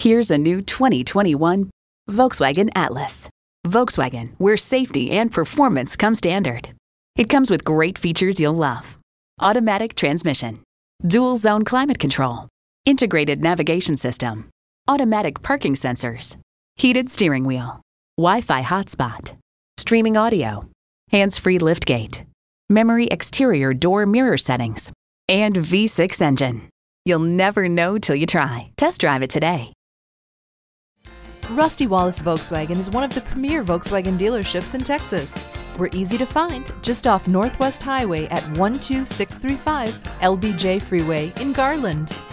Here's a new 2021 Volkswagen Atlas. Volkswagen, where safety and performance come standard. It comes with great features you'll love. Automatic transmission, dual zone climate control, integrated navigation system, automatic parking sensors, heated steering wheel, Wi-Fi hotspot, streaming audio, hands-free liftgate, memory exterior door mirror settings, and V6 engine. You'll never know till you try. Test drive it today. Rusty Wallis Volkswagen is one of the premier Volkswagen dealerships in Texas. We're easy to find just off Northwest Highway at 12635 LBJ Freeway in Garland.